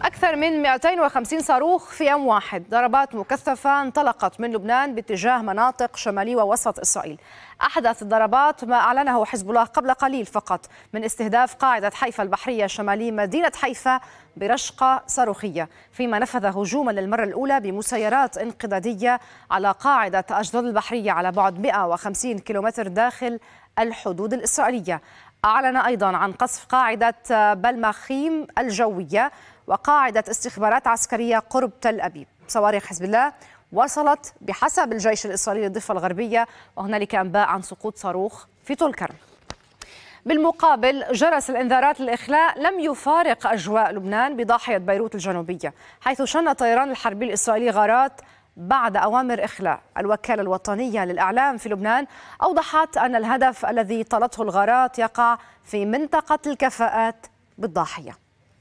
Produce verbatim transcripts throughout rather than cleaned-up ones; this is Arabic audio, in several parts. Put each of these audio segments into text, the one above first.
أكثر من مئتين وخمسين صاروخ في يوم واحد، ضربات مكثفة انطلقت من لبنان باتجاه مناطق شمالي ووسط إسرائيل. أحدث الضربات ما أعلنه حزب الله قبل قليل فقط من استهداف قاعدة حيفا البحرية شمالي مدينة حيفا برشقة صاروخية، فيما نفذ هجوما للمرة الأولى بمسيرات انقضاضية على قاعدة أشدود البحرية على بعد مئة وخمسين كيلومتر داخل الحدود الإسرائيلية. أعلن أيضا عن قصف قاعدة بلمخيم الجوية وقاعدة استخبارات عسكرية قرب تل أبيب. صواريخ حزب الله وصلت بحسب الجيش الإسرائيلي للضفة الغربية، وهنالك أنباء عن سقوط صاروخ في طول كرم. بالمقابل، جرس الإنذارات للإخلاء لم يفارق أجواء لبنان بضاحية بيروت الجنوبية، حيث شن الطيران الحربي الإسرائيلي غارات بعد أوامر إخلاء. الوكالة الوطنية للإعلام في لبنان أوضحت أن الهدف الذي طالته الغارات يقع في منطقة الكفاءات بالضاحية.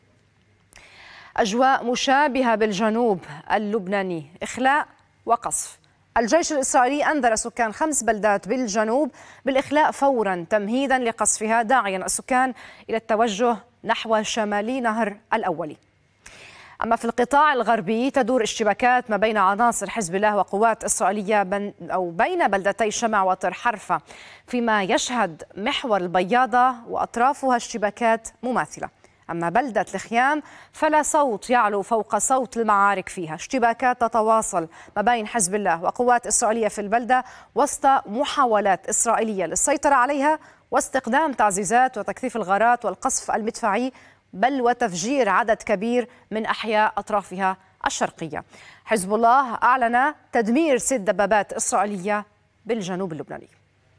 أجواء مشابهة بالجنوب اللبناني، إخلاء وقصف. الجيش الإسرائيلي أنذر سكان خمس بلدات بالجنوب بالإخلاء فورا تمهيدا لقصفها، داعيا السكان إلى التوجه نحو شمالي نهر الأولي. أما في القطاع الغربي تدور اشتباكات ما بين عناصر حزب الله وقوات إسرائيلية بن أو بين بلدتي شمع وطر حرفة، فيما يشهد محور البياضة وأطرافها اشتباكات مماثلة. أما بلدة الخيام فلا صوت يعلو فوق صوت المعارك فيها، اشتباكات تتواصل ما بين حزب الله وقوات إسرائيلية في البلدة وسط محاولات إسرائيلية للسيطرة عليها واستخدام تعزيزات وتكثيف الغارات والقصف المدفعي، بل وتفجير عدد كبير من أحياء أطرافها الشرقية. حزب الله أعلن تدمير ست دبابات إسرائيلية بالجنوب اللبناني.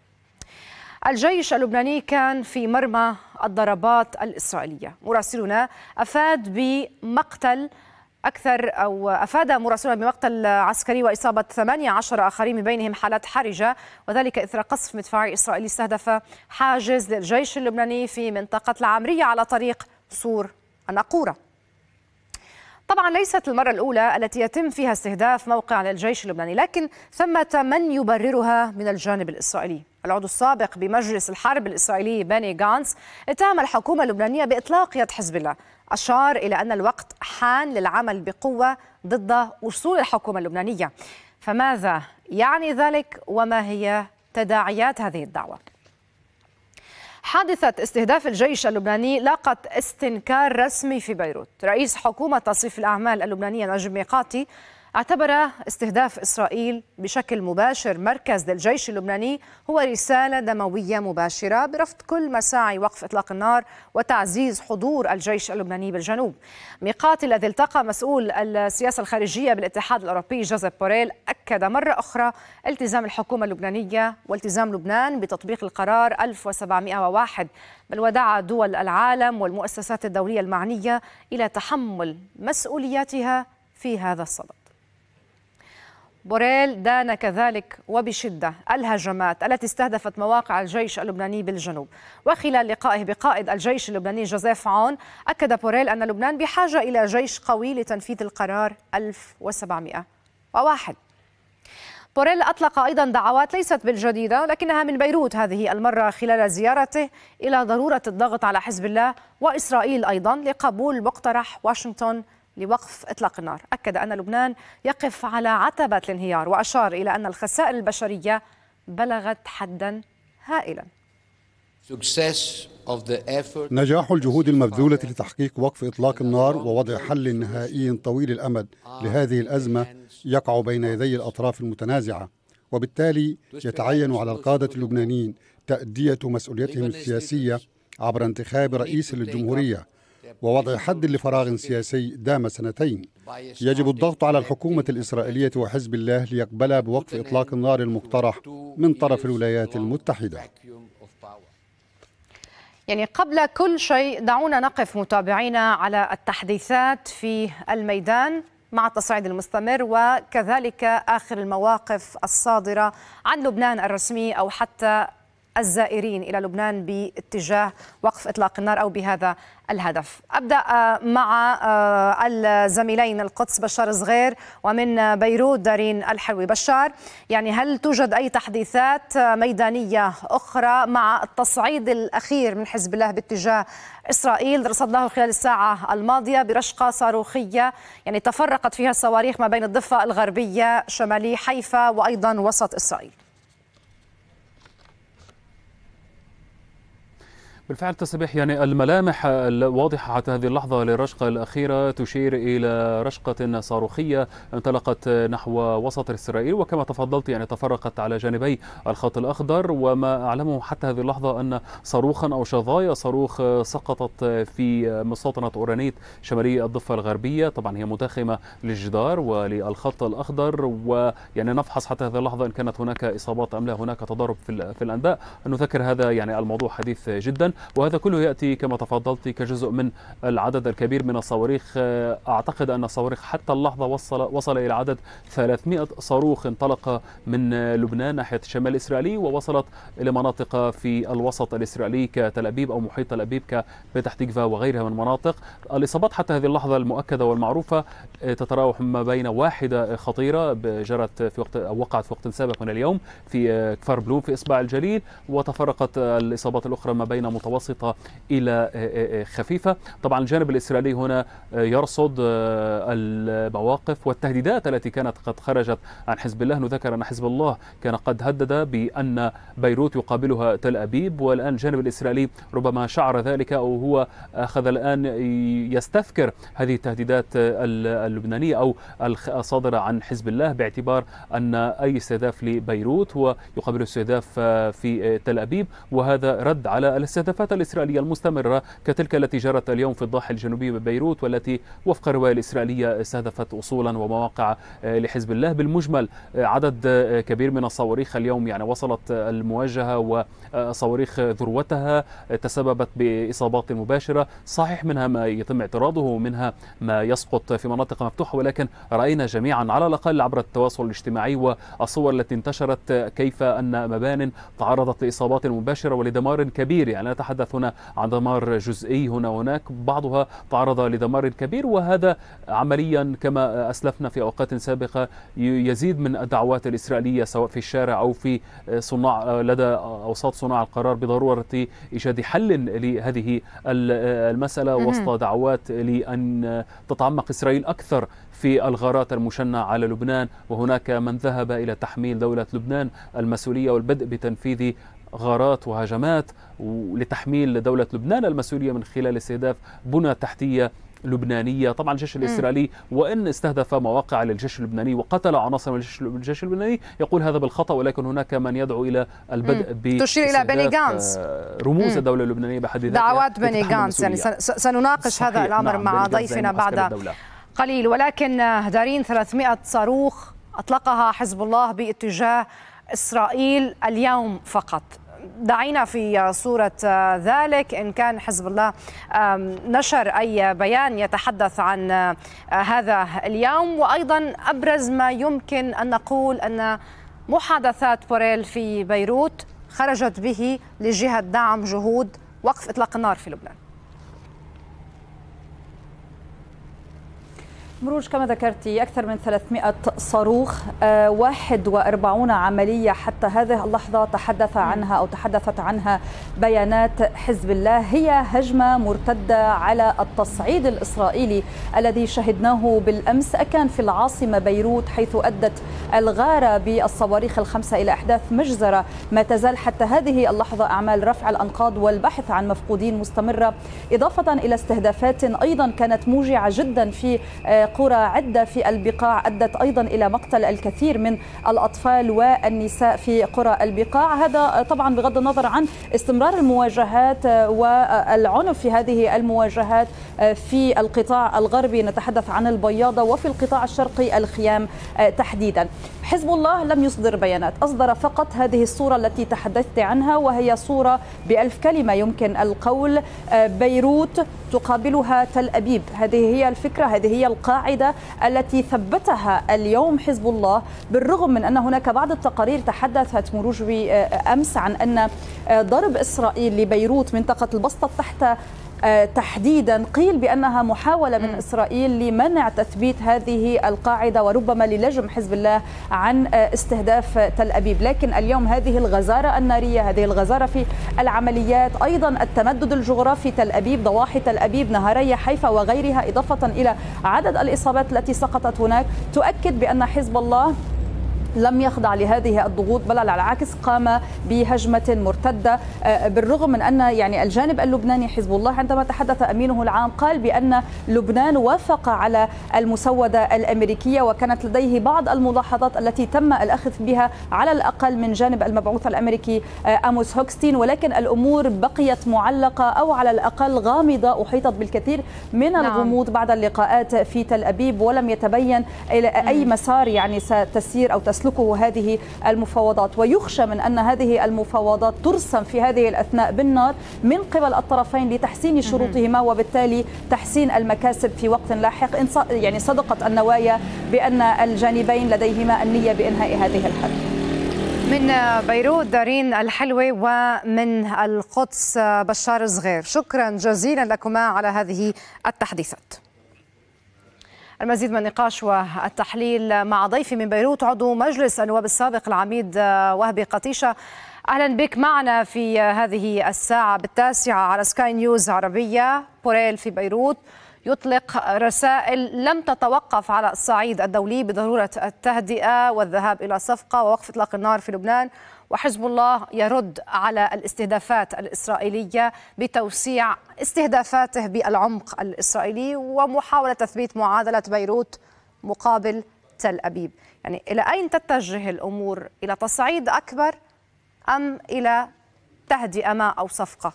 الجيش اللبناني كان في مرمى الضربات الإسرائيلية. مراسلنا أفاد بمقتل أكثر أو أفاد مراسلنا بمقتل عسكري وإصابة ثمانية عشر آخرين من بينهم حالات حرجة، وذلك إثر قصف مدفعي إسرائيلي استهدف حاجز للجيش اللبناني في منطقة العمرية على طريق سور الناقورة. طبعا ليست المرة الأولى التي يتم فيها استهداف موقع للجيش اللبناني، لكن ثمة من يبررها من الجانب الإسرائيلي. العضو السابق بمجلس الحرب الإسرائيلي بني غانتس اتهم الحكومة اللبنانية بإطلاق يد حزب الله، أشار إلى أن الوقت حان للعمل بقوة ضد وصول الحكومة اللبنانية. فماذا يعني ذلك وما هي تداعيات هذه الدعوة؟ حادثة استهداف الجيش اللبناني لاقت استنكار رسمي في بيروت. رئيس حكومة تصريف الأعمال اللبنانية نجم ميقاتي اعتبر استهداف إسرائيل بشكل مباشر مركز للجيش اللبناني هو رسالة دموية مباشرة برفض كل مساعي وقف إطلاق النار وتعزيز حضور الجيش اللبناني بالجنوب. ميقاتي الذي التقى مسؤول السياسة الخارجية بالاتحاد الأوروبي جوزيف بوريل أكد مرة أخرى التزام الحكومة اللبنانية والتزام لبنان بتطبيق القرار ألف وسبعمئة وواحد، بل ودعا دول العالم والمؤسسات الدولية المعنية إلى تحمل مسؤولياتها في هذا الصدد. بوريل دان كذلك وبشدة الهجمات التي استهدفت مواقع الجيش اللبناني بالجنوب. وخلال لقائه بقائد الجيش اللبناني جوزيف عون أكد بوريل أن لبنان بحاجة إلى جيش قوي لتنفيذ القرار ألف وسبعمئة وواحد. بوريل أطلق أيضا دعوات ليست بالجديدة لكنها من بيروت هذه المرة خلال زيارته إلى ضرورة الضغط على حزب الله وإسرائيل أيضا لقبول مقترح واشنطن لوقف إطلاق النار. أكد أن لبنان يقف على عتبة الانهيار، وأشار إلى أن الخسائر البشرية بلغت حدا هائلا. نجاح الجهود المبذولة لتحقيق وقف إطلاق النار ووضع حل نهائي طويل الأمد لهذه الأزمة يقع بين يدي الأطراف المتنازعة، وبالتالي يتعين على القادة اللبنانيين تأدية مسؤوليتهم السياسية عبر انتخاب رئيس للجمهورية ووضع حد لفراغ سياسي دام سنتين. يجب الضغط على الحكومة الإسرائيلية وحزب الله ليقبلا بوقف إطلاق النار المقترح من طرف الولايات المتحدة. يعني قبل كل شيء دعونا نقف متابعينا على التحديثات في الميدان مع التصعيد المستمر وكذلك آخر المواقف الصادرة عن لبنان الرسمي أو حتى الزائرين إلى لبنان باتجاه وقف إطلاق النار أو بهذا الهدف. أبدأ مع الزميلين القدس بشار صغير ومن بيروت دارين الحلوي. بشار، يعني هل توجد أي تحديثات ميدانية أخرى مع التصعيد الأخير من حزب الله باتجاه إسرائيل رصدناه خلال الساعة الماضية برشقة صاروخية يعني تفرقت فيها الصواريخ ما بين الضفة الغربية شمالي حيفا وأيضا وسط إسرائيل؟ بالفعل تسبح، يعني الملامح الواضحة حتى هذه اللحظة للرشقة الأخيرة تشير إلى رشقة صاروخية انطلقت نحو وسط إسرائيل، وكما تفضلت يعني تفرقت على جانبي الخط الأخضر. وما أعلمه حتى هذه اللحظة أن صاروخا أو شظايا صاروخ سقطت في مستوطنة أورانيت شمالي الضفة الغربية، طبعا هي متاخمة للجدار وللخط الأخضر، ويعني نفحص حتى هذه اللحظة إن كانت هناك إصابات أم لا، هناك تضارب في الأنباء. نذكر هذا يعني الموضوع حديث جدا، وهذا كله يأتي كما تفضلت كجزء من العدد الكبير من الصواريخ. أعتقد أن الصواريخ حتى اللحظة وصل وصل إلى عدد ثلاثمئة صاروخ انطلق من لبنان ناحية الشمال الإسرائيلي ووصلت إلى مناطق في الوسط الإسرائيلي كتل أبيب أو محيط تل أبيب كبيتح تكفا وغيرها من مناطق. الإصابات حتى هذه اللحظة المؤكدة والمعروفة تتراوح ما بين واحدة خطيرة جرت في وقت أو وقعت في وقت سابق من اليوم في كفر بلوم في إصبع الجليل، وتفرقت الإصابات الأخرى ما بين متوسطة إلى خفيفة. طبعا الجانب الإسرائيلي هنا يرصد المواقف والتهديدات التي كانت قد خرجت عن حزب الله. نذكر أن حزب الله كان قد هدد بأن بيروت يقابلها تل أبيب، والآن الجانب الإسرائيلي ربما شعر ذلك أو هو أخذ الآن يستذكر هذه التهديدات اللبنانية أو الصادرة عن حزب الله، باعتبار أن أي استهداف لبيروت هو يقابل استهداف في تل أبيب، وهذا رد على الاستهدافات الإسرائيلية المستمرة كتلك التي جرت اليوم في الضاحية الجنوبي ببيروت، والتي وفق الرواية الإسرائيلية استهدفت أصولا ومواقع لحزب الله. بالمجمل عدد كبير من الصواريخ اليوم يعني وصلت المواجهة، وصواريخ ذروتها تسببت بإصابات مباشرة، صحيح منها ما يتم اعتراضه ومنها ما يسقط في مناطق مفتوحة، ولكن رأينا جميعا على الأقل عبر التواصل الاجتماعي والصور التي انتشرت كيف أن مبان تعرضت لإصابات مباشرة ولدمار كبير. يعني نتحدث هنا عن دمار جزئي هنا وهناك، بعضها تعرض لدمار كبير، وهذا عمليا كما أسلفنا في أوقات سابقة يزيد من الدعوات الإسرائيلية سواء في الشارع أو في صناع لدى أوساط صناع القرار بضرورة إيجاد حل لهذه المسألة وسط دعوات لأن تتعمق إسرائيل أكثر في الغارات المشنعة على لبنان. وهناك من ذهب إلى تحميل دولة لبنان المسؤولية والبدء بتنفيذ غارات وهجمات لتحميل دولة لبنان المسؤولية من خلال استهداف بنى تحتية لبنانية. طبعا الجيش الإسرائيلي وإن استهدف مواقع للجيش اللبناني وقتل عناصر من الجيش اللبناني يقول هذا بالخطأ، ولكن هناك من يدعو إلى البدء ب تشير إلى بني غانتس، رموز الدولة اللبنانية بحد ذاتها، دعوات بني غانتس. يعني سنناقش هذا الأمر نعم مع ضيفنا بعد قليل. ولكن دارين ثلاثمئة صاروخ أطلقها حزب الله باتجاه إسرائيل اليوم فقط. دعينا في صورة ذلك إن كان حزب الله نشر أي بيان يتحدث عن هذا اليوم، وأيضا أبرز ما يمكن أن نقول أن محادثات بوريل في بيروت خرجت به لجهة دعم جهود وقف إطلاق النار في لبنان. مروج، كما ذكرتي أكثر من ثلاثمئة صاروخ، واحد وأربعين عملية حتى هذه اللحظة تحدث عنها أو تحدثت عنها بيانات حزب الله، هي هجمة مرتدة على التصعيد الإسرائيلي الذي شهدناه بالأمس، أكان في العاصمة بيروت حيث أدت الغارة بالصواريخ الخمسة إلى إحداث مجزرة. ما تزال حتى هذه اللحظة أعمال رفع الأنقاض والبحث عن مفقودين مستمرة، إضافة إلى استهدافات أيضا كانت موجعة جدا في قرى عدة في البقاع، أدت أيضا إلى مقتل الكثير من الأطفال والنساء في قرى البقاع. هذا طبعا بغض النظر عن استمرار المواجهات والعنف في هذه المواجهات في القطاع الغربي، نتحدث عن البياضة، وفي القطاع الشرقي الخيام تحديدا. حزب الله لم يصدر بيانات، أصدر فقط هذه الصورة التي تحدثت عنها، وهي صورة بألف كلمة يمكن القول: بيروت تقابلها تل أبيب. هذه هي الفكرة، هذه هي القاعدة القاعدة التي ثبتها اليوم حزب الله، بالرغم من أن هناك بعض التقارير تحدثت مروجبي أمس عن أن ضرب إسرائيل لبيروت منطقة البسطة تحت تحديدا قيل بأنها محاولة من إسرائيل لمنع تثبيت هذه القاعدة وربما للجم حزب الله عن استهداف تل أبيب. لكن اليوم هذه الغزارة النارية، هذه الغزارة في العمليات، أيضا التمدد الجغرافي تل أبيب، ضواحي تل أبيب، نهاري حيفا وغيرها، إضافة إلى عدد الإصابات التي سقطت هناك، تؤكد بأن حزب الله لم يخضع لهذه الضغوط، بل على العكس قام بهجمة مرتدة، بالرغم من أن يعني الجانب اللبناني حزب الله عندما تحدث أمينه العام قال بأن لبنان وافق على المسودة الأمريكية، وكانت لديه بعض الملاحظات التي تم الأخذ بها على الأقل من جانب المبعوث الأمريكي آموس هوكستين، ولكن الأمور بقيت معلقة أو على الأقل غامضة، أحيطت بالكثير من الغموض بعد اللقاءات في تل أبيب، ولم يتبين إلى أي مسار يعني ستسير أو تسلكه هذه المفاوضات. ويخشى من أن هذه المفاوضات ترسم في هذه الأثناء بالنار من قبل الطرفين لتحسين شروطهما، وبالتالي تحسين المكاسب في وقت لاحق، إن يعني صدقت النوايا بأن الجانبين لديهما النية بإنهاء هذه الحرب. من بيروت دارين الحلوي، ومن القدس بشار صغير، شكرا جزيلا لكما على هذه التحديثات. المزيد من النقاش والتحليل مع ضيفي من بيروت عضو مجلس النواب السابق العميد وهبي قطيشة. أهلا بك معنا في هذه الساعة بالتاسعة على سكاي نيوز عربية. بوريل في بيروت يطلق رسائل لم تتوقف على الصعيد الدولي بضرورة التهدئة والذهاب إلى صفقة ووقف إطلاق النار في لبنان، وحزب الله يرد على الاستهدافات الإسرائيلية بتوسيع استهدافاته بالعمق الإسرائيلي ومحاولة تثبيت معادلة بيروت مقابل تل أبيب. يعني إلى أين تتجه الأمور؟ إلى تصعيد أكبر أم إلى تهدئة ما أو صفقة؟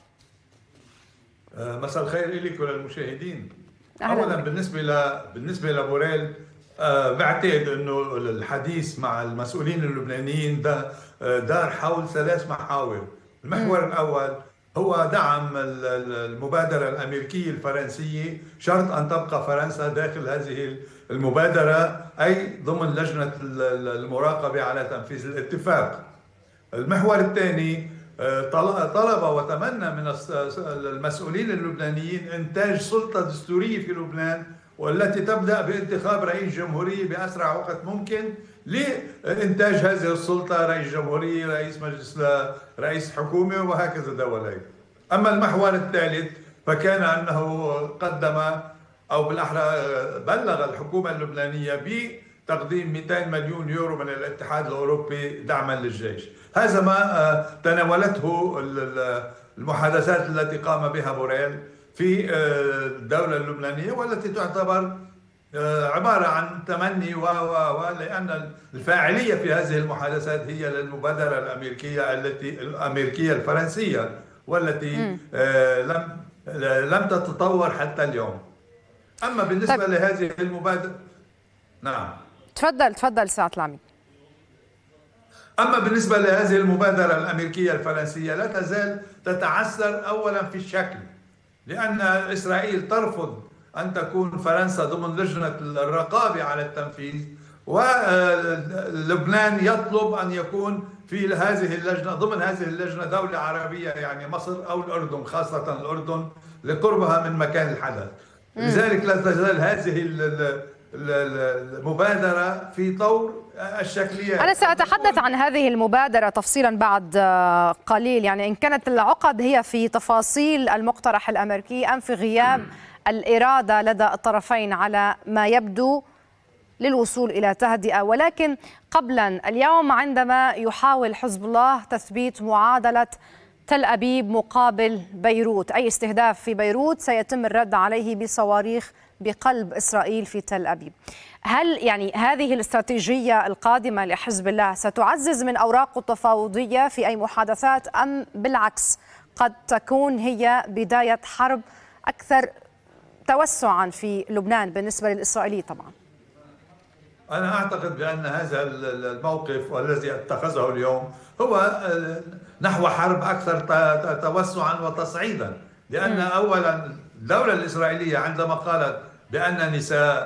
مساء الخير لك وللمشاهدين. أولا بالنسبة ل بالنسبة لبوريل، أه بعتقد انه الحديث مع المسؤولين اللبنانيين ده دار حول ثلاث محاور. المحور الاول هو دعم المبادره الامريكيه الفرنسيه، شرط ان تبقى فرنسا داخل هذه المبادره اي ضمن لجنه المراقبه على تنفيذ الاتفاق. المحور الثاني طلب وتمنى من المسؤولين اللبنانيين انتاج سلطه دستوريه في لبنان، والتي تبدأ بانتخاب رئيس جمهورية بأسرع وقت ممكن لإنتاج هذه السلطة، رئيس جمهورية، رئيس مجلس، رئيس حكومة، وهكذا دولين. أما المحور الثالث فكان أنه قدم أو بالأحرى بلغ الحكومة اللبنانية بتقديم مئتين مليون يورو من الاتحاد الأوروبي دعما للجيش. هذا ما تناولته المحادثات التي قام بها بوريل في الدولة اللبنانية، والتي تعتبر عبارة عن تمني و لأن الفاعلية في هذه المحادثات هي للمبادرة الأمريكية التي الأمريكية الفرنسية، والتي لم لم تتطور حتى اليوم. أما بالنسبة طيب. لهذه المبادرة، نعم تفضل تفضل سعادة العميد. أما بالنسبة لهذه المبادرة الأمريكية الفرنسية لا تزال تتعثر أولا في الشكل، لأن إسرائيل ترفض أن تكون فرنسا ضمن لجنة الرقابة على التنفيذ، ولبنان يطلب أن يكون في هذه اللجنة ضمن هذه اللجنة دولة عربية، يعني مصر أو الأردن، خاصة الأردن لقربها من مكان الحدث. لذلك لا تزال هذه المبادرة في طور الشكليات. أنا سأتحدث عن هذه المبادرة تفصيلا بعد قليل، يعني إن كانت العقد هي في تفاصيل المقترح الأمريكي أم في غياب الإرادة لدى الطرفين على ما يبدو للوصول إلى تهدئة. ولكن قبلا اليوم عندما يحاول حزب الله تثبيت معادلة تل أبيب مقابل بيروت، أي استهداف في بيروت سيتم الرد عليه بصواريخ بقلب إسرائيل في تل أبيب. هل يعني هذه الاستراتيجية القادمة لحزب الله ستعزز من أوراقه التفاوضية في أي محادثات، أم بالعكس قد تكون هي بداية حرب أكثر توسعا في لبنان بالنسبة للإسرائيلي؟ طبعا أنا أعتقد بأن هذا الموقف والذي اتخذه اليوم هو نحو حرب أكثر توسعا وتصعيدا، لأن أولا الدولة الإسرائيلية عندما قالت بأنني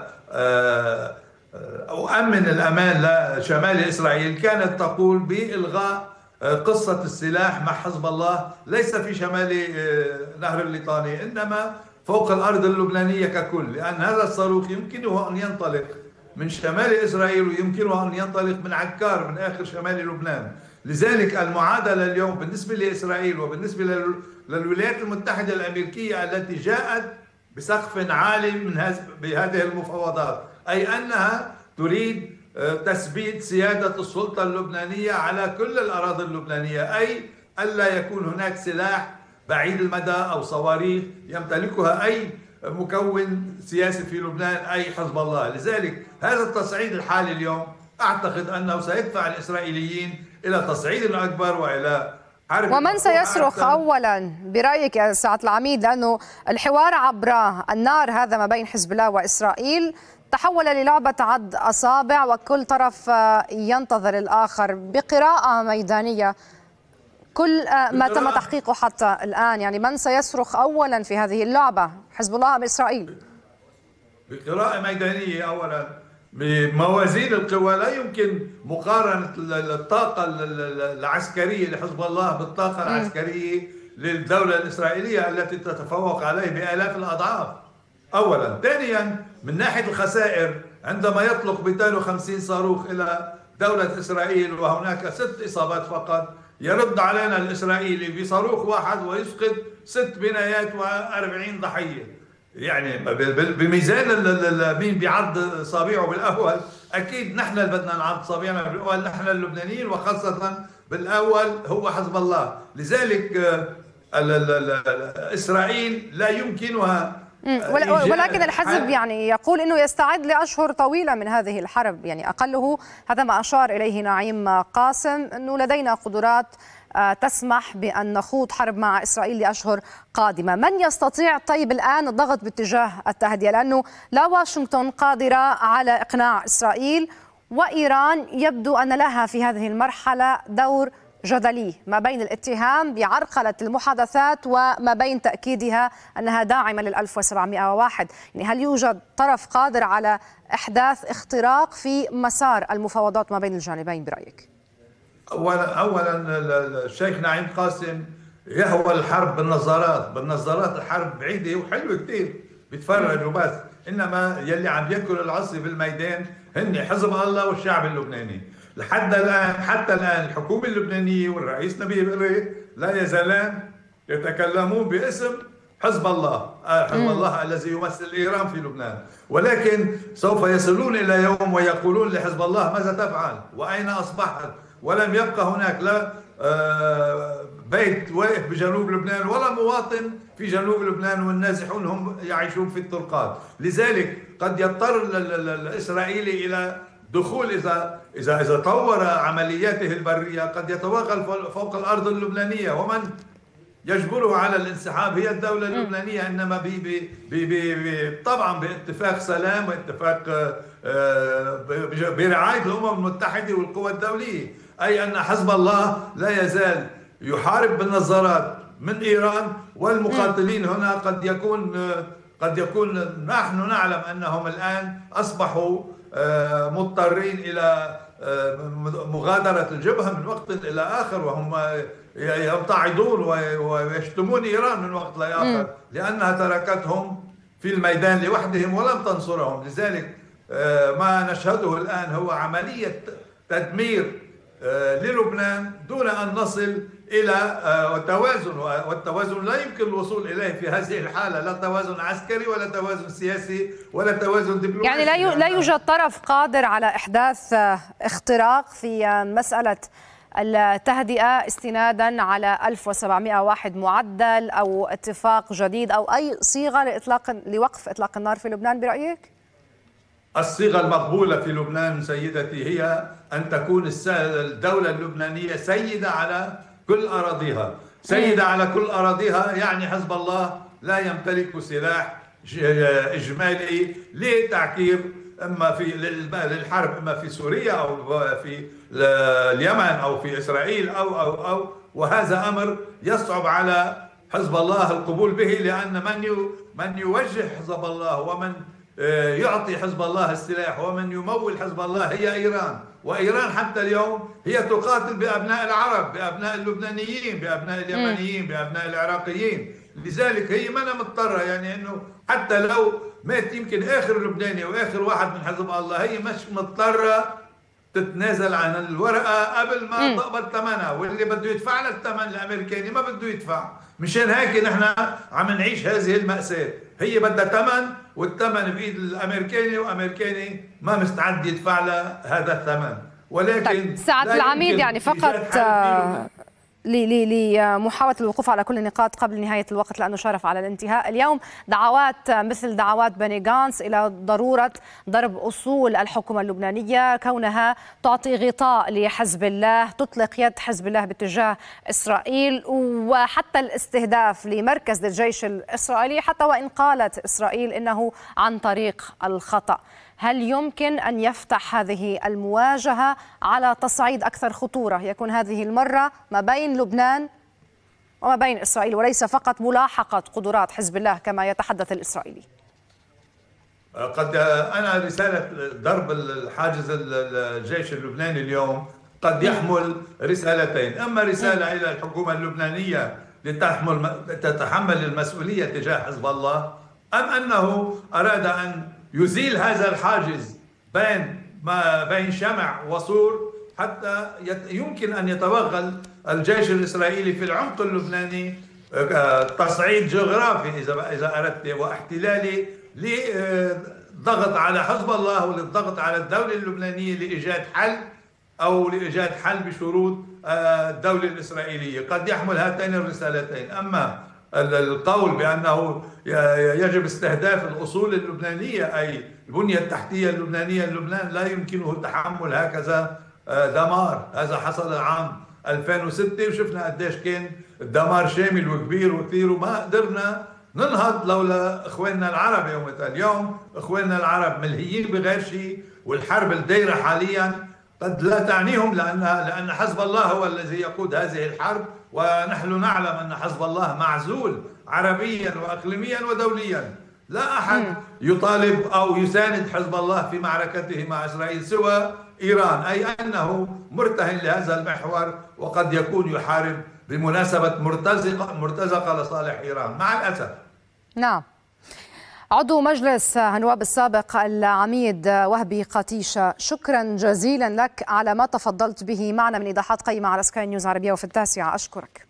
سأؤمن الأمان لشمال إسرائيل، كانت تقول بإلغاء قصة السلاح مع حزب الله ليس في شمال نهر الليطاني إنما فوق الأرض اللبنانية ككل، لأن هذا الصاروخ يمكنه أن ينطلق من شمال إسرائيل ويمكنه أن ينطلق من عكار من آخر شمال لبنان. لذلك المعادلة اليوم بالنسبة لإسرائيل وبالنسبة للولايات المتحدة الأمريكية التي جاءت بسقف عالي من بهذه المفاوضات، أي أنها تريد تثبيت سيادة السلطة اللبنانية على كل الأراضي اللبنانية، أي ألا يكون هناك سلاح بعيد المدى أو صواريخ يمتلكها أي مكون سياسي في لبنان أي حزب الله. لذلك هذا التصعيد الحالي اليوم أعتقد أنه سيدفع الإسرائيليين إلى تصعيد أكبر وإلى حرب. ومن سيصرخ أولا برأيك يا سعادة العميد؟ لأنه الحوار عبر النار هذا ما بين حزب الله وإسرائيل تحول للعبة عد أصابع وكل طرف ينتظر الآخر بقراءة ميدانية كل ما تم تحقيقه حتى الآن. يعني من سيصرخ أولا في هذه اللعبة، حزب الله أم إسرائيل؟ بقراءة ميدانية أولا. بموازين القوى لا يمكن مقارنة الطاقة العسكرية لحزب الله بالطاقة العسكرية للدولة الإسرائيلية التي تتفوق عليه بآلاف الأضعاف أولا. ثانيا من ناحية الخسائر، عندما يطلق مئتين وخمسين صاروخ إلى دولة إسرائيل وهناك ست إصابات فقط، يرد علينا الإسرائيلي بصاروخ واحد ويسقط ست بنايات وأربعين ضحية. يعني بميزان مين بيعض صابيعه بالأول، أكيد نحن اللي بدنا نعض صابيعنا بالأول، نحن اللبنانيين، وخاصة بالأول هو حزب الله. لذلك إسرائيل لا يمكنها، ولكن الحزب يعني يقول أنه يستعد لأشهر طويلة من هذه الحرب، يعني أقله هذا ما أشار إليه نعيم قاسم، أنه لدينا قدرات تسمح بأن نخوض حرب مع إسرائيل لأشهر قادمة. من يستطيع طيب الآن الضغط باتجاه التهدئة؟ لأنه لا واشنطن قادرة على إقناع إسرائيل، وإيران يبدو أن لها في هذه المرحلة دور جدلي ما بين الاتهام بعرقلة المحادثات وما بين تأكيدها أنها داعمة لل ألف وسبعمئة وواحد. يعني هل يوجد طرف قادر على إحداث اختراق في مسار المفاوضات ما بين الجانبين برأيك؟ أولا أولا الشيخ نعيم قاسم يهوى الحرب بالنظارات، بالنظارات الحرب بعيدة وحلوة كثير بيتفرجوا بس، إنما يلي عم يأكل العصي بالميدان هن حزب الله والشعب اللبناني. لحد الآن حتى الآن الحكومة اللبنانية والرئيس نبيل قريب لا يزالان يتكلمون باسم حزب الله، حزب الله الذي يمثل إيران في لبنان، ولكن سوف يصلون إلى يوم ويقولون لحزب الله ماذا تفعل وأين أصبحت، ولم يبقى هناك لا بيت واقف بجنوب لبنان ولا مواطن في جنوب لبنان، والنازحون هم يعيشون في الطرقات. لذلك قد يضطر الإسرائيلي إلى دخول، إذا إذا إذا طور عملياته البرية قد يتوغل فوق الأرض اللبنانية، ومن يجبره على الانسحاب هي الدولة اللبنانية، إنما بي بي بي بي طبعا باتفاق سلام واتفاق برعاية الأمم المتحدة والقوى الدولية، أي أن حزب الله لا يزال يحارب بالنظارات من إيران، والمقاتلين هنا قد يكون قد يكون نحن نعلم أنهم الآن أصبحوا مضطرين إلى مغادرة الجبهة من وقت إلى آخر، وهم يمتعضون ويشتمون إيران من وقت لآخر لأنها تركتهم في الميدان لوحدهم ولم تنصرهم. لذلك ما نشهده الآن هو عملية تدمير للبنان دون أن نصل إلى توازن، والتوازن لا يمكن الوصول إليه في هذه الحالة، لا توازن عسكري ولا توازن سياسي ولا توازن دبلوماسي. يعني لا لا يوجد طرف قادر على إحداث اختراق في مسألة التهدئة استنادا على ألف وسبعمئة وواحد معدل أو اتفاق جديد أو أي صيغة لإطلاق لوقف إطلاق النار في لبنان برأيك؟ الصيغة المقبولة في لبنان سيدتي هي أن تكون الدولة اللبنانية سيدة على كل أراضيها، سيدة على كل أراضيها، يعني حزب الله لا يمتلك سلاح إجمالي لتعكير إما في للحرب إما في سوريا أو في اليمن أو في إسرائيل أو أو أو وهذا أمر يصعب على حزب الله القبول به، لأن من من يوجه حزب الله ومن يعطي حزب الله السلاح ومن يمول حزب الله هي إيران. وإيران حتى اليوم هي تقاتل بأبناء العرب، بأبناء اللبنانيين، بأبناء اليمنيين، بأبناء العراقيين. لذلك هي ما مضطرة، يعني أنه حتى لو مات يمكن آخر لبناني وآخر واحد من حزب الله، هي مش مضطرة تتنازل عن الورقة قبل ما تقبض ثمنها، واللي بده يدفع لها الثمن الأمريكاني ما بده يدفع. مشان هيك نحن عم نعيش هذه المأساة. هي بدها ثمن، والثمن بإيد الأمريكاني، وأمريكاني ما مستعد يدفع لها هذا الثمن. ولكن طيب سعادة العميد، يعني فقط لمحاولة الوقوف على كل النقاط قبل نهاية الوقت لأنه شرف على الانتهاء. اليوم دعوات مثل دعوات بني غانتس إلى ضرورة ضرب أصول الحكومة اللبنانية، كونها تعطي غطاء لحزب الله، تطلق يد حزب الله باتجاه إسرائيل، وحتى الاستهداف لمركز الجيش الإسرائيلي، حتى وإن قالت إسرائيل إنه عن طريق الخطأ. هل يمكن أن يفتح هذه المواجهة على تصعيد أكثر خطورة، يكون هذه المرة ما بين لبنان وما بين إسرائيل، وليس فقط ملاحقة قدرات حزب الله كما يتحدث الإسرائيلي؟ قد أنا رسالة ضرب الحاجز الجيش اللبناني اليوم قد يحمل رسالتين، أما رسالة إلى الحكومة اللبنانية لتحمل تتحمل المسؤولية تجاه حزب الله، أم أنه أراد أن يزيل هذا الحاجز بين ما بين شمع وصور حتى يمكن أن يتوغل الجيش الإسرائيلي في العمق اللبناني تصعيد جغرافي إذا إذا أردت واحتلالي للضغط على حزب الله وللضغط على الدولة اللبنانية لإيجاد حل أو لإيجاد حل بشروط الدولة الإسرائيلية. قد يحمل هاتين الرسالتين. أما القول بأنه يجب استهداف الأصول اللبنانية أي البنية التحتية اللبنانية للبنان، لا يمكنه تحمل هكذا دمار. هذا حصل عام ألفين وستة وشفنا قديش كان الدمار شامل وكبير وكثير، وما قدرنا ننهض لولا إخواننا العرب يومتها. اليوم إخواننا العرب ملهيين بغير شيء، والحرب الدايرة حاليا قد لا تعنيهم، لأن لأن حزب الله هو الذي يقود هذه الحرب، ونحن نعلم أن حزب الله معزول عربيا وإقليميا ودوليا. لا أحد يطالب أو يساند حزب الله في معركته مع إسرائيل سوى إيران، أي أنه مرتهن لهذا المحور، وقد يكون يحارب بمناسبة مرتزقة مرتزقة لصالح إيران مع الأسف. نعم. عضو مجلس النواب السابق العميد وهبي قتيشة، شكرا جزيلا لك على ما تفضلت به معنا من إيضاحات قيمة على سكاي نيوز عربية وفي التاسعة. أشكرك.